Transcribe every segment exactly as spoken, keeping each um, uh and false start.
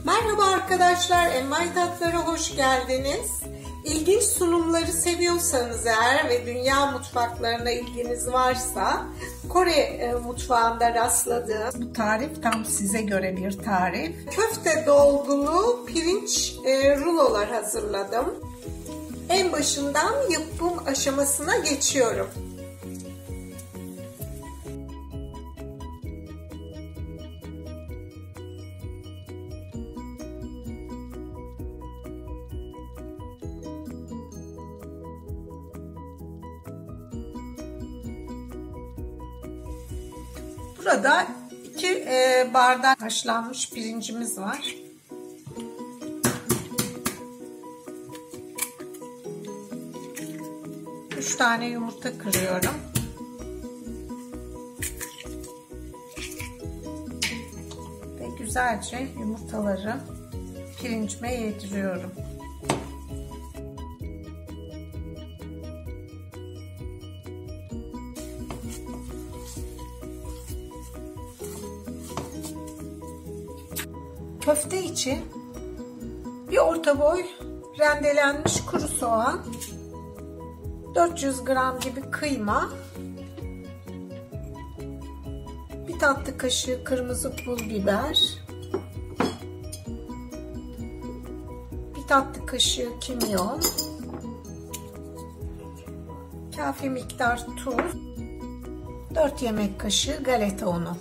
Merhaba arkadaşlar, Envai Tatlara hoş geldiniz. İlginç sunumları seviyorsanız eğer ve dünya mutfaklarına ilginiz varsa Kore mutfağında rastladığım bu tarif tam size göre bir tarif. Köfte dolgulu pirinç rulolar hazırladım. En başından yapım aşamasına geçiyorum. Burada iki e, bardak haşlanmış pirincimiz var. Üç tane yumurta kırıyorum. Ve güzelce yumurtaları pirincime yediriyorum. Köfte için bir orta boy rendelenmiş kuru soğan, dört yüz gram gibi kıyma, bir tatlı kaşığı kırmızı pul biber, bir tatlı kaşığı kimyon, kafi miktar tuz, dört yemek kaşığı galeta unu.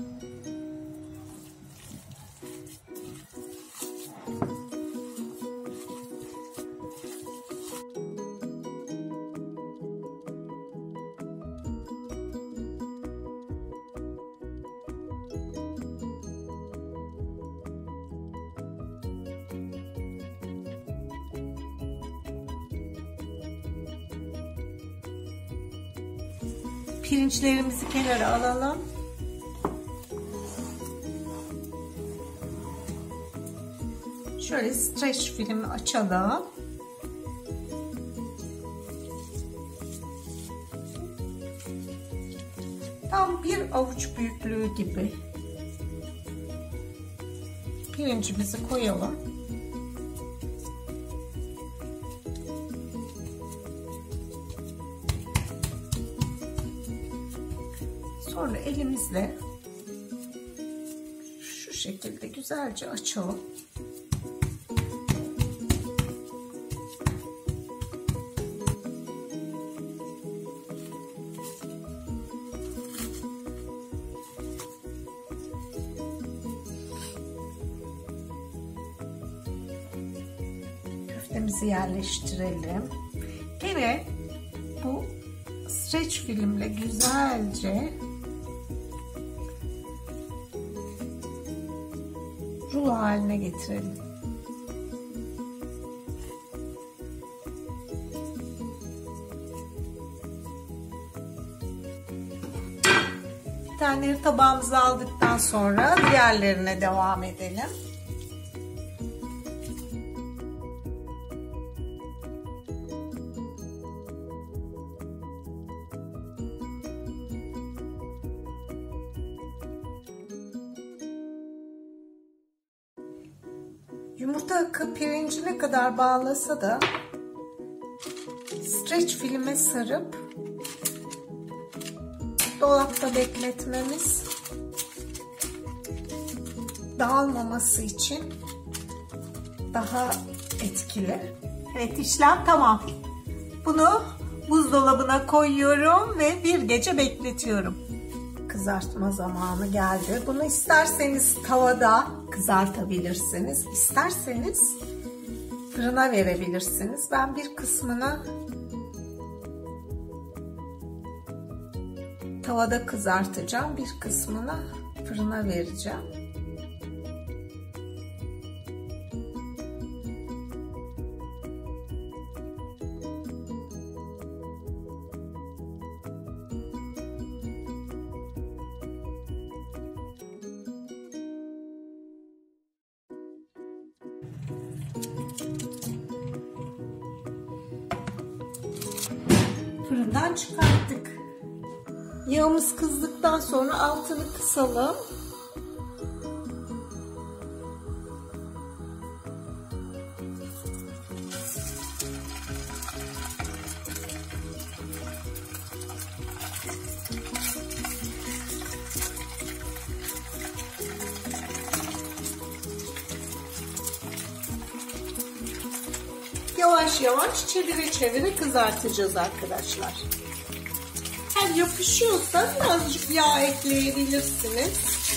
Pirinçlerimizi kenara alalım. Şöyle streç filmi açalım. Tam bir avuç büyüklüğü gibi pirincimizi koyalım. Sonra elimizle şu şekilde güzelce açalım. Köftemizi yerleştirelim. Gene bu streç filmle güzelce rulo haline getirelim. Bir taneleri tabağımıza aldıktan sonra diğerlerine devam edelim. Yumurta akı pirinci ne kadar bağlasa da streç filme sarıp dolapta bekletmemiz dağılmaması için daha etkili. Evet, işlem tamam. Bunu buzdolabına koyuyorum ve bir gece bekletiyorum. Kızartma zamanı geldi. Bunu isterseniz tavada kızartabilirsiniz. İsterseniz fırına verebilirsiniz. Ben bir kısmını tavada kızartacağım. Bir kısmını fırına vereceğim. Fırından çıkarttık. Yağımız kızdıktan sonra altını kısalım. yavaş yavaş çevire çevire kızartacağız arkadaşlar. Eğer yapışıyorsa birazcık yağ ekleyebilirsiniz.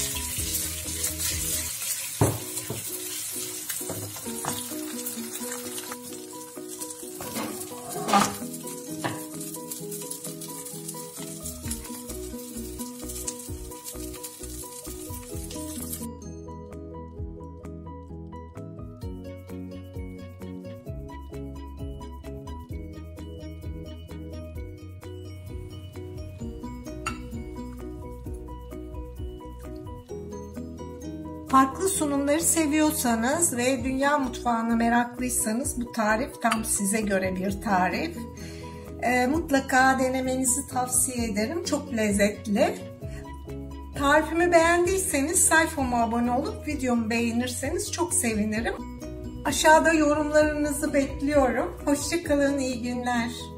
Farklı sunumları seviyorsanız ve dünya mutfağına meraklıysanız bu tarif tam size göre bir tarif. E, mutlaka denemenizi tavsiye ederim. Çok lezzetli. Tarifimi beğendiyseniz sayfama abone olup videomu beğenirseniz çok sevinirim. Aşağıda yorumlarınızı bekliyorum. Hoşça kalın, iyi günler.